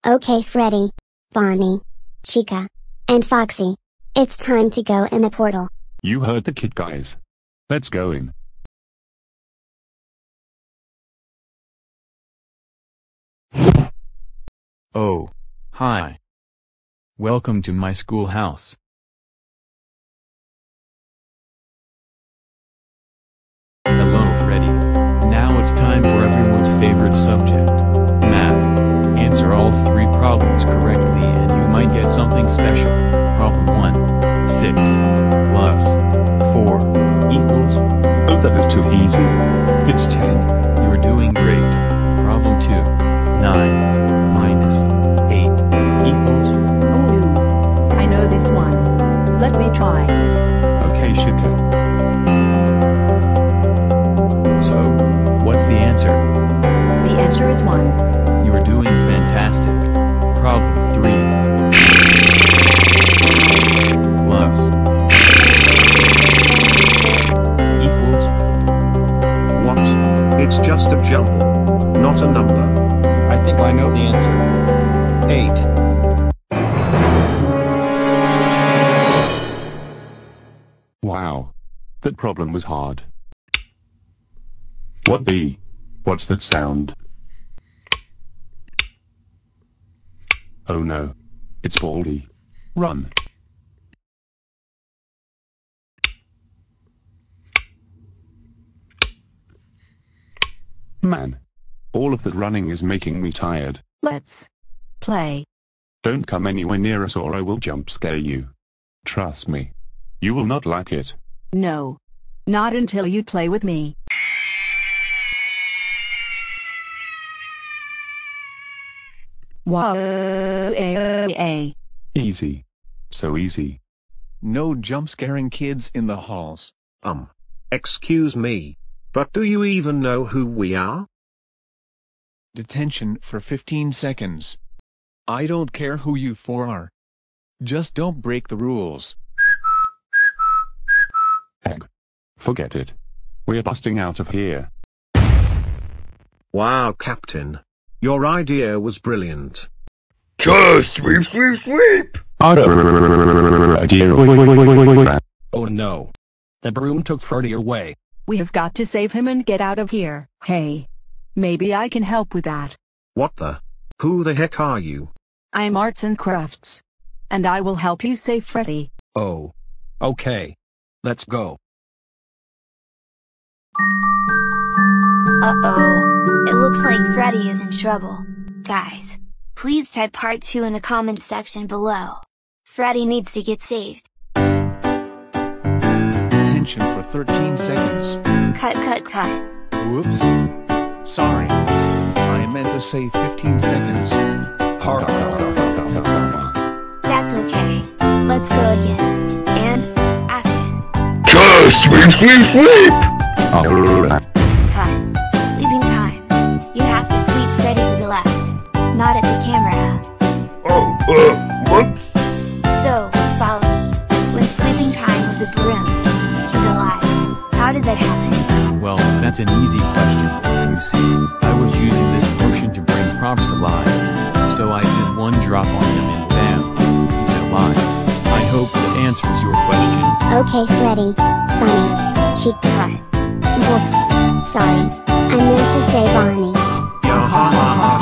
Okay, Freddy, Bonnie, Chica, and Foxy. It's time to go in the portal. You heard the kid, guys. Let's go in. Oh, hi. Welcome to my schoolhouse. Hello, Freddy. Now it's time for everyone's favorite subject, math. Answer all 3 problems correctly and you might get something special. Problem 1. 6 plus 4 equals. Oh, that is too easy. It's 10. You're doing great. Problem 2. 9 minus 8 equals. Ooh, I know this one. Let me try. Okay, Chica. So, what's the answer? The answer is 1. You are doing fantastic. Problem 3. Plus. Equals. What? It's just a jumble, not a number. I think I know the answer. 8. Wow. That problem was hard. What's that sound? Oh no. It's Baldi. Run. Man. All of that running is making me tired. Let's play. Don't come anywhere near us or I will jump scare you. Trust me. You will not like it. No. Not until you play with me. Wow. Easy. So easy. No jump scaring kids in the halls. Excuse me. But do you even know who we are? Detention for 15 seconds. I don't care who you 4 are. Just don't break the rules. Egg. Forget it. We're busting out of here. Wow, Captain. Your idea was brilliant. Sweep, sweep, sweep! Oh no. The broom took Freddy away. We have got to save him and get out of here. Hey. Maybe I can help with that. What the? Who the heck are you? I'm Arts and Crafts. And I will help you save Freddy. Oh. Okay. Let's go. Uh-oh. It looks like Freddy is in trouble. Guys, please type part 2 in the comments section below. Freddy needs to get saved. Detention for 13 seconds. Cut. Whoops. Sorry. I meant to say 15 seconds. That's okay. Let's go again. And, action. Sweep, sweep, sweep! Cut. Sweeping time. You have to sweep Freddy to the left. Not at the camera. Whoops! So, Baldi, when sweeping time was a broom, he's alive. How did that happen? Well, that's an easy question. You see, I was using this potion to bring props alive. So I did 1 drop on him and bam, he's alive. I hope that answers your question. Okay, Freddy, Bonnie, Chica. Whoops. Sorry. I meant to say Bonnie. Ha ha ha ha.